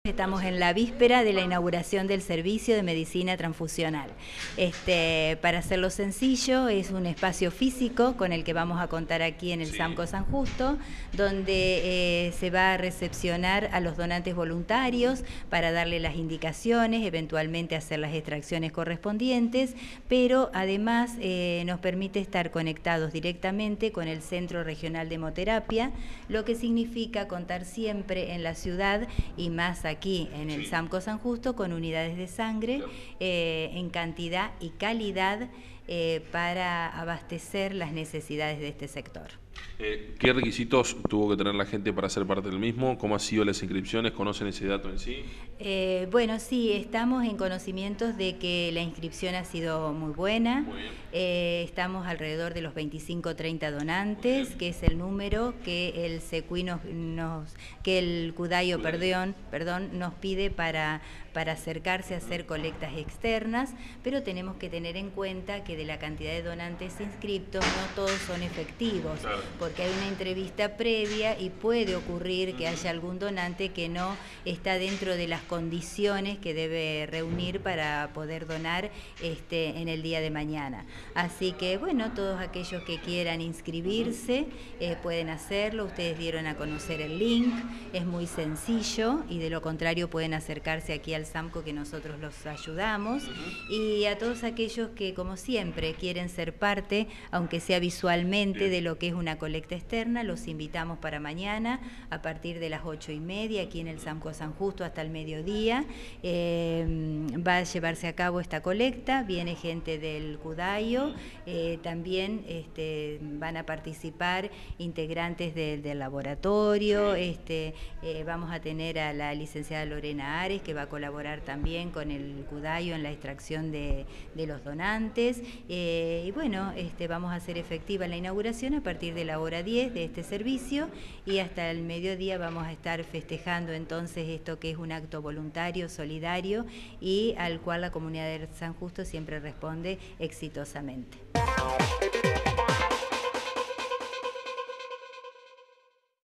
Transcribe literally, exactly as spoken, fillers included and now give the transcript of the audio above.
Estamos en la víspera de la inauguración del servicio de medicina transfusional. Este, para hacerlo sencillo, es un espacio físico con el que vamos a contar aquí en el Sí. SAMCO San Justo, donde eh, se va a recepcionar a los donantes voluntarios para darle las indicaciones, eventualmente hacer las extracciones correspondientes, pero además eh, nos permite estar conectados directamente con el Centro Regional de Hemoterapia, lo que significa contar siempre en la ciudad y más aquí aquí en el Sí. SAMCO San Justo con unidades de sangre Claro. eh, en cantidad y calidad eh, para abastecer las necesidades de este sector. Eh, ¿Qué requisitos tuvo que tener la gente para ser parte del mismo? ¿Cómo han sido las inscripciones? ¿Conocen ese dato en sí? Eh, bueno, sí, estamos en conocimientos de que la inscripción ha sido muy buena. Muy bien. Eh, estamos alrededor de los veinticinco o treinta donantes, que es el número que el SECUI nos, nos que el CUDAIO, perdón, perdón, nos pide para, para acercarse a hacer colectas externas, pero tenemos que tener en cuenta que de la cantidad de donantes inscriptos no todos son efectivos, Claro. porque hay una entrevista previa y puede ocurrir que haya algún donante que no está dentro de las condiciones que debe reunir para poder donar este, en el día de mañana. Así que, bueno, todos aquellos que quieran inscribirse eh, pueden hacerlo. Ustedes dieron a conocer el link, es muy sencillo y de lo contrario pueden acercarse aquí al SAMCO que nosotros los ayudamos. Y a todos aquellos que, como siempre, quieren ser parte, aunque sea visualmente, de lo que es una colecta externa, los invitamos para mañana a partir de las ocho y media aquí en el SAMCO San Justo hasta el mediodía. Eh, va a llevarse a cabo esta colecta, viene gente del CUDAIO, eh, también este, van a participar integrantes de, del laboratorio, este, eh, vamos a tener a la licenciada Lorena Ares que va a colaborar también con el CUDAIO en la extracción de, de los donantes, eh, y bueno, este, vamos a hacer efectiva la inauguración a partir de la hora diez de este servicio y hasta el mediodía vamos a estar festejando entonces esto que es un acto voluntario, solidario y al cual la comunidad de San Justo siempre responde exitosamente.